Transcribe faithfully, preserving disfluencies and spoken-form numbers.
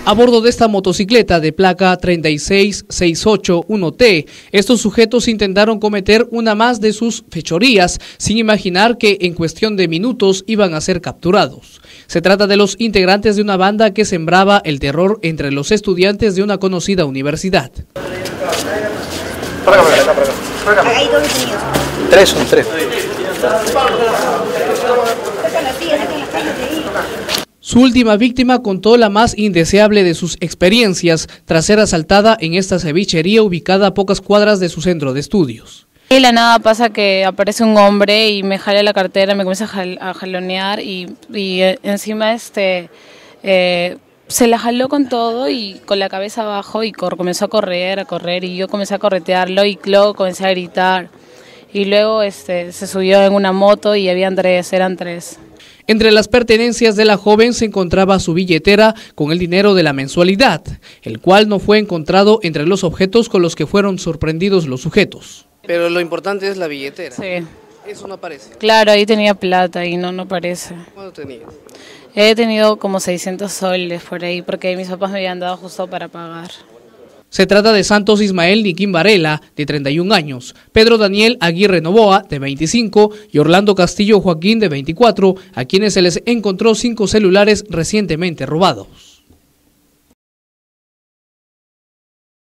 A bordo de esta motocicleta de placa tres seis seis ocho uno T, estos sujetos intentaron cometer una más de sus fechorías, sin imaginar que en cuestión de minutos iban a ser capturados. Se trata de los integrantes de una banda que sembraba el terror entre los estudiantes de una conocida universidad. Hay dos detenidos. Tres son tres. Su última víctima contó la más indeseable de sus experiencias tras ser asaltada en esta cevichería ubicada a pocas cuadras de su centro de estudios. Y de la nada pasa que aparece un hombre y me jala la cartera, me comienza a, jal, a jalonear y, y encima este eh, se la jaló con todo y con la cabeza abajo y cor, comenzó a correr, a correr y yo comencé a corretearlo y luego comencé a gritar. Y luego este, se subió en una moto y habían tres, eran tres. Entre las pertenencias de la joven se encontraba su billetera con el dinero de la mensualidad, el cual no fue encontrado entre los objetos con los que fueron sorprendidos los sujetos. Pero lo importante es la billetera. Sí. Eso no aparece. Claro, ahí tenía plata y no, no parece. ¿Cuánto tenías? He tenido como seiscientos soles por ahí porque mis papás me habían dado justo para pagar. Se trata de Santos Ismael Niquín Varela, de treinta y un años, Pedro Daniel Aguirre Novoa, de veinticinco, y Orlando Castillo Joaquín, de veinticuatro, a quienes se les encontró cinco celulares recientemente robados.